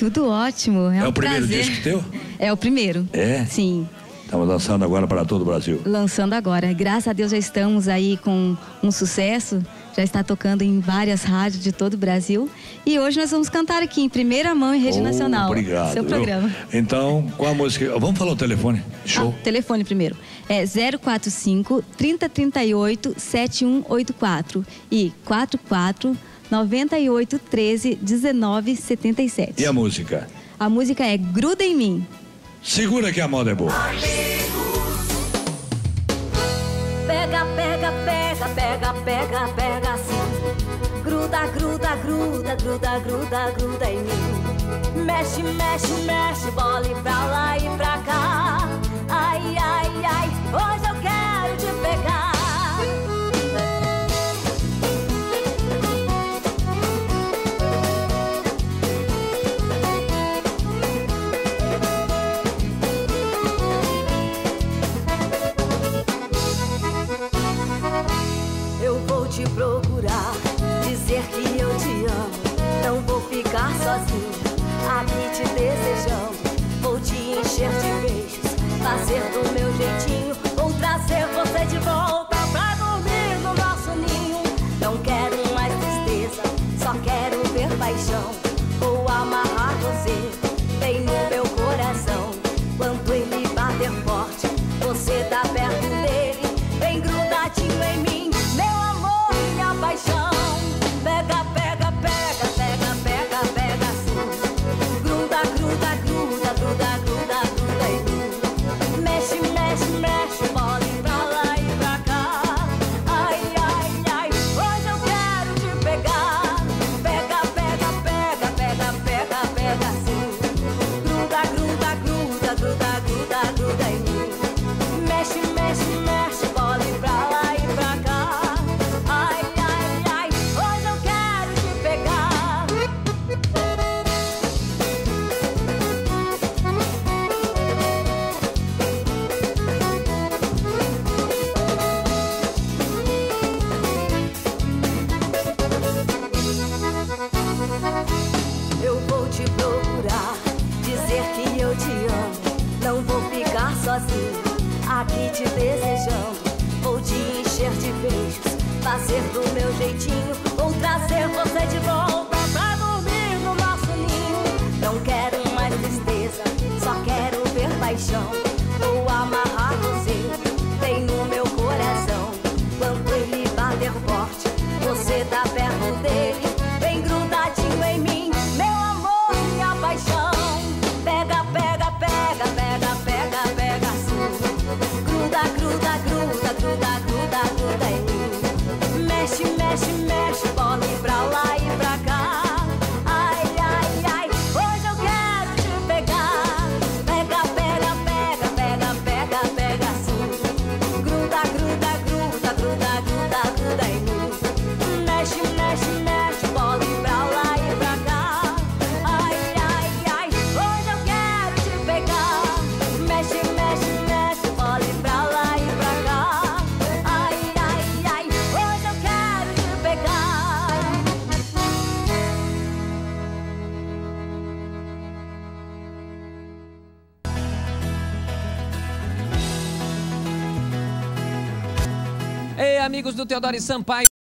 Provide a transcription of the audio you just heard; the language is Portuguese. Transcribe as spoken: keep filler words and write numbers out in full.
Tudo ótimo, é, É um o primeiro prazer. disco teu? É o primeiro. É? Sim. Estamos lançando agora para todo o Brasil. Lançando agora. Graças a Deus já estamos aí com um sucesso. Já está tocando em várias rádios de todo o Brasil. E hoje nós vamos cantar aqui em primeira mão em rede Oh, nacional. Obrigado. Seu programa. Viu? Então, qual a música? Vamos falar o telefone? Show. Ah, telefone primeiro. É zero quatro cinco, trinta, trinta e oito, setenta e um oitenta e quatro e quarenta e quatro, noventa e oito, treze, dezenove, setenta e sete. E a música? A música é Gruda em Mim. Segura que a moda é boa. Pega, pega, pega, pega, pega, pega assim. Gruda, gruda, gruda, gruda, gruda, gruda em mim. Mexe, mexe, mexe, bola e pra lá e pra cá. Ai, ai, ai, hoje eu quero te pegar. Eu vou te procurar, dizer que eu te amo. Não vou ficar sozinho, aqui te desejando. Vou te encher de beijos, fazer do meu jeitinho. Vou trazer você de volta pra dormir no nosso ninho. Não quero mais tristeza, só quero ver paixão. Vou amarrar você bem no meu coração. Quando ele bater forte, você tá perto dele, bem grudadinho em mim. Meu amor, minha paixão. Pega, pega, pega, pega, pega, pega assim. Gruda, gruda, gruda, gruda, gruda, gruda em mim. Mexe, mexe, mexe, bola e pra lá e pra cá. Ai, ai, ai, hoje eu quero te pegar. Pega, pega, pega, pega, pega, pega assim. Gruda, gruda, gruda, gruda, gruda, gruda em mim. Mexe, mexe, mexe, bola e pra lá e pra cá. Ai, ai, ai, hoje eu quero te pegar. Eu vou te procurar, dizer que eu te amo. Não vou ficar sozinho, aqui te desejando. Vou te encher de beijos, fazer do meu jeitinho. Vou trazer você de volta pra dormir no nosso ninho. Não quero mais tristeza, só quero ver paixão. Vou amarrar você bem no meu coração. Quando ele bater forte, você tá perto dele, bem grudadinho em mim. Meu amor, minha paixão. Pega, pega, pega, pega, pega, pega assim. Gruda, gruda, gruda, gruda, gruda, gruda em mim. Mexe, mexe, mexe, bola e pra lá e pra cá. Ai, ai, ai, hoje eu quero te pegar. Pega, pega, pega, pega, pega, pega assim. Gruda, gruda, gruda, gruda, gruda, gruda em mim. Mexe, mexe, mexe, bola e pra lá e pra cá. Ai, ai, ai, hoje eu quero te pegar. Mexe, mexe, mexe, bola e pra lá e pra cá. Ai, ai, ai, hoje eu quero te pegar. Ei, amigos do Teodoro e Sampaio.